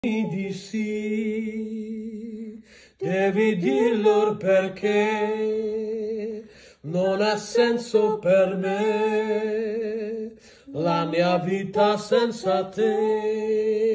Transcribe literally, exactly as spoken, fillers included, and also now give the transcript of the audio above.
di sì, devi dirlo perché non ha senso per me la mia vita senza te.